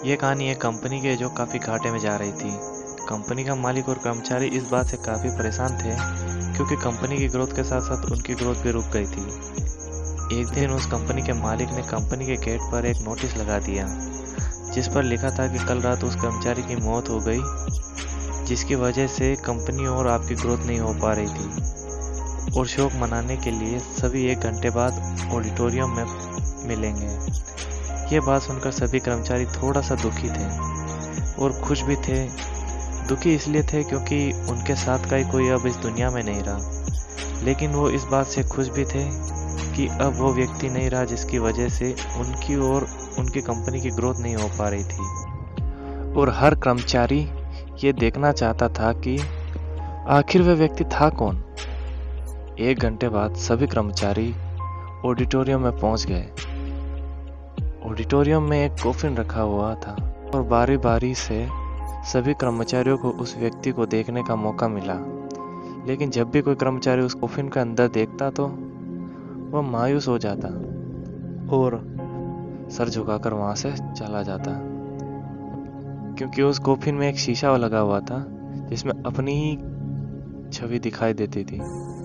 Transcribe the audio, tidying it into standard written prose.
ये कहानी एक कंपनी की है जो काफ़ी घाटे में जा रही थी। कंपनी का मालिक और कर्मचारी इस बात से काफ़ी परेशान थे क्योंकि कंपनी की ग्रोथ के साथ साथ उनकी ग्रोथ भी रुक गई थी। एक दिन उस कंपनी के मालिक ने कंपनी के गेट पर एक नोटिस लगा दिया जिस पर लिखा था कि कल रात उस कर्मचारी की मौत हो गई जिसकी वजह से कंपनी और आपकी ग्रोथ नहीं हो पा रही थी और शोक मनाने के लिए सभी 1 घंटे बाद ऑडिटोरियम में मिलेंगे। ये बात सुनकर सभी कर्मचारी थोड़ा सा दुखी थे और खुश भी थे। दुखी इसलिए थे क्योंकि उनके साथ का ही कोई अब इस दुनिया में नहीं रहा, लेकिन वो इस बात से खुश भी थे कि अब वो व्यक्ति नहीं रहा जिसकी वजह से उनकी और उनकी कंपनी की ग्रोथ नहीं हो पा रही थी। और हर कर्मचारी ये देखना चाहता था कि आखिर वह व्यक्ति था कौन। 1 घंटे बाद सभी कर्मचारी ऑडिटोरियम में पहुंच गए। ऑडिटोरियम में एक कॉफिन रखा हुआ था और बारी बारी से सभी कर्मचारियों को उस व्यक्ति को देखने का मौका मिला, लेकिन जब भी कोई कर्मचारी उस कॉफिन के अंदर देखता तो वह मायूस हो जाता और सर झुकाकर वहां से चला जाता, क्योंकि उस कॉफिन में एक शीशा लगा हुआ था जिसमें अपनी ही छवि दिखाई देती थी।